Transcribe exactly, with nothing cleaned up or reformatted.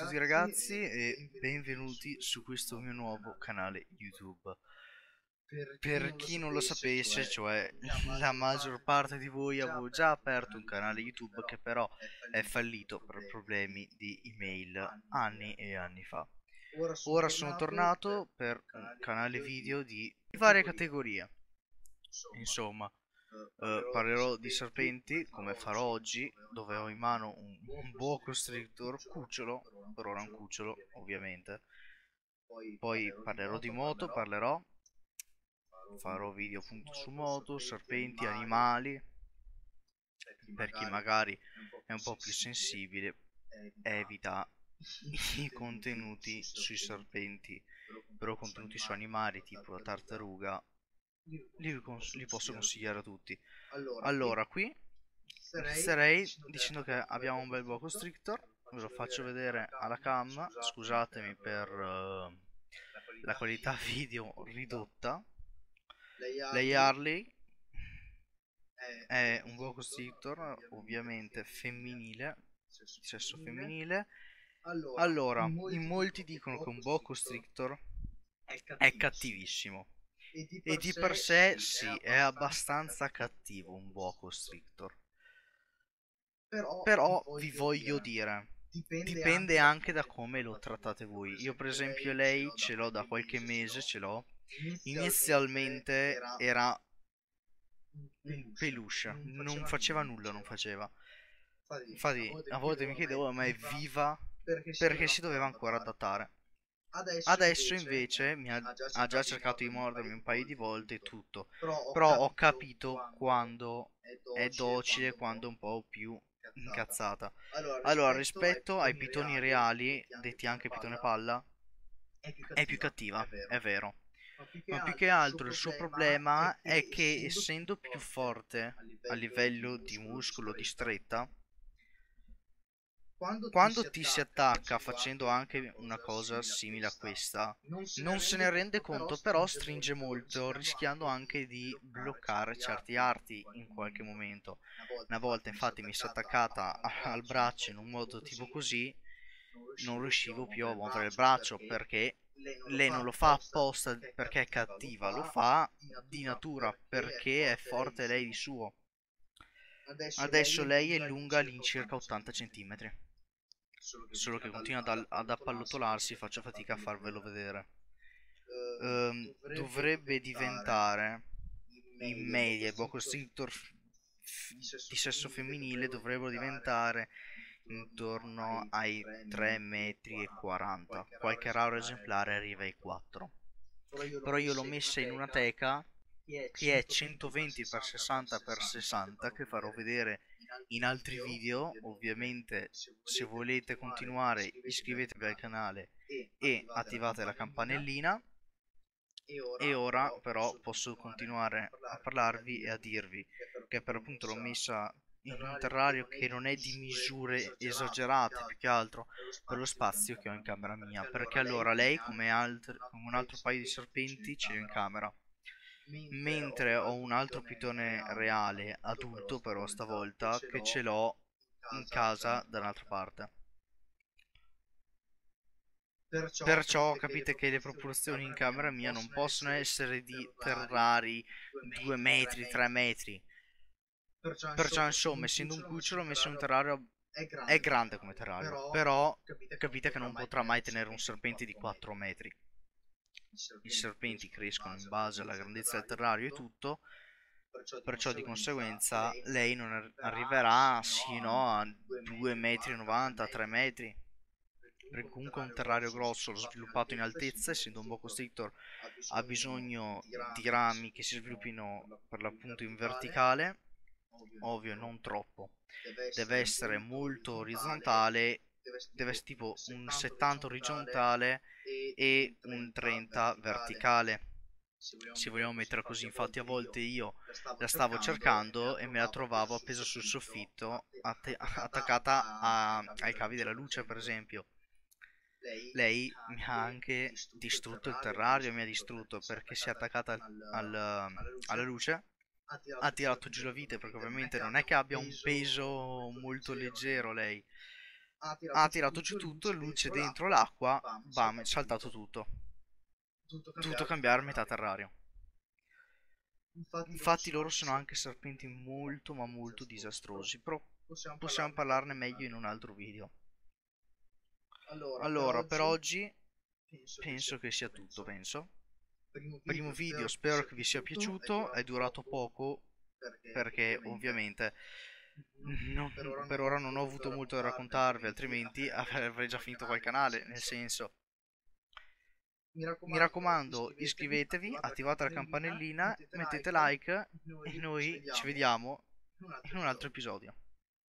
tutti ragazzi e benvenuti su questo mio nuovo canale YouTube. Per chi non lo sapesse, cioè la maggior parte di voi, avevo già aperto un canale YouTube che però è fallito per problemi di email anni e anni fa. Ora sono tornato per un canale video di varie categorie. Insomma, eh, parlerò di serpenti come farò oggi, dove ho in mano un, un boa constrictor cucciolo, per ora un cucciolo ovviamente. Poi parlerò di moto, parlerò, farò video appunto su moto, serpenti, animali. Per chi magari è un po' più sensibile, evita i contenuti sui serpenti, però contenuti su animali tipo la tartaruga li, cons- li posso consigliare a tutti. Allora, qui inizierei dicendo che abbiamo un bel boa constrictor. Ve lo faccio vedere alla cam. Scusatemi per uh, la qualità video ridotta. Lei Harley è un boa constrictor ovviamente femminile, sesso femminile. Allora, in molti dicono che un boa constrictor è cattivissimo. E di per sé sì, è abbastanza cattivo un boa constrictor. Però vi voglio dire, dipende anche da come lo trattate voi. Io per esempio lei ce l'ho da qualche mese, ce l'ho. Inizialmente era un peluche, non faceva nulla, non faceva. Infatti a volte mi chiedevo, ma è viva? Perché si doveva ancora adattare. Adesso invece mi ha, ha già cercato di mordermi un paio di volte e tutto. Però ho capito quando è docile, quando è un po' più incazzata. Allora, rispetto ai pitoni reali, detti anche pitone palla, è più cattiva, è vero. Ma più che altro il suo problema è che essendo più forte a livello di muscolo, di stretta, quando ti si attacca facendo anche una cosa simile a questa, non se ne rende conto, però stringe molto, rischiando anche di bloccare certi arti in qualche momento. Una volta infatti mi si è attaccata al braccio in un modo tipo così, non riuscivo più a muovere il braccio perché lei non lo fa apposta perché è cattiva, lo fa di natura perché è forte lei di suo. Adesso lei è lunga all'incirca ottanta centimetri. Solo che continua ad, ad appallotolarsi, faccio fatica a farvelo vedere. Ehm, dovrebbe diventare in media il boa constrictor di sesso femminile dovrebbero diventare intorno ai tre metri e quaranta. Qualche raro esemplare arriva ai quattro. Però io l'ho messa in una teca che è centoventi per sessanta per sessanta, che farò vedere in altri video. Ovviamente se volete continuare iscrivetevi al canale e attivate la campanellina. E ora però posso continuare a parlarvi e a dirvi che per appunto l'ho messa in un terrario che non è di misure esagerate, più che altro per lo spazio che ho in camera mia, perché allora lei come, altri, come un altro paio di serpenti ce l'ho in camera, mentre ho un altro pitone reale adulto però stavolta che ce l'ho in casa da un'altra parte. Perciò capite che le proporzioni in camera mia non possono essere di terrari due metri, tre metri. Perciò insomma, essendo un cucciolo messo in un terrario è grande come terrario, però capite che non potrà mai tenere un serpente di quattro metri. I serpenti crescono in base alla grandezza del terrario e tutto, perciò di conseguenza lei non arriverà sino a due metri e novanta, tre metri. Perché comunque è un terrario grosso, l'ho sviluppato in altezza, essendo un boa constrictor ha bisogno di rami che si sviluppino per l'appunto in verticale, ovvio non troppo, deve essere molto orizzontale, deve essere tipo un settanta orizzontale e un trenta verticale, se vogliamo mettere così. Infatti a volte io la stavo cercando e me la trovavo appesa sul soffitto, att attaccata a, ai cavi della luce per esempio. Lei mi ha anche distrutto il terrario, mi ha distrutto perché si è attaccata al, al, alla luce, ha tirato giù la vite perché ovviamente non è che abbia un peso molto leggero lei, ha tirato giù tutto e luce dentro l'acqua, bam, è saltato tutto. Tutto cambiare metà terrario. Infatti loro sono anche serpenti molto ma molto disastrosi, però possiamo parlarne meglio in un altro video. Allora, per oggi penso che sia tutto, penso. Primo video, spero che vi sia piaciuto, è durato poco perché ovviamente non, per ora non ho avuto molto da raccontarvi, altrimenti avrei già finito quel canale, nel senso. Mi raccomando, iscrivetevi, attivate la campanellina, mettete like e noi ci vediamo in un altro episodio.